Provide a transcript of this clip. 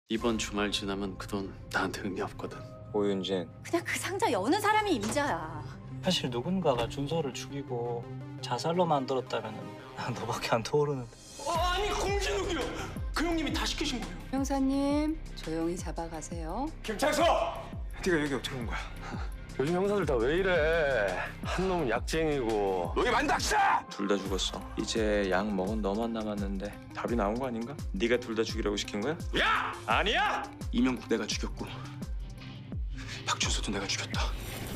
이번 주말 지나면 그 돈 나한테 의미 없거든. 오윤진, 그냥 그 상자 여는 사람이 임자야. 사실 누군가가 준서를 죽이고 자살로 만들었다면 너밖에 안 떠오르는데. 아니 공진욱이요. 그 형님이 다 시키신 거예요. 형사님 조용히 잡아가세요. 김창수! 네가 여기 어떻게 온 거야? 요즘 형사들 다 왜 이래? 한 놈은 약쟁이고 너희 만닥사! 둘 다 죽었어. 이제 약 먹은 너만 남았는데 답이 나온 거 아닌가? 네가 둘 다 죽이라고 시킨 거야? 야! 아니야! 이명국 내가 죽였고 박준서도 내가 죽였다.